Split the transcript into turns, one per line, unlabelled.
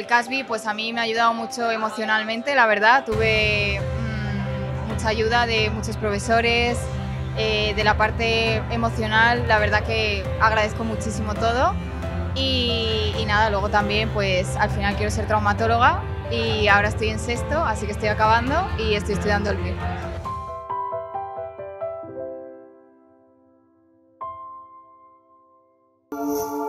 el CASBI pues a mí me ha ayudado mucho emocionalmente, la verdad. Tuve mucha ayuda de muchos profesores, de la parte emocional, la verdad que agradezco muchísimo todo. Y nada, luego también pues al final quiero ser traumatóloga y ahora estoy en sexto, así que estoy acabando y estoy estudiando el MIR.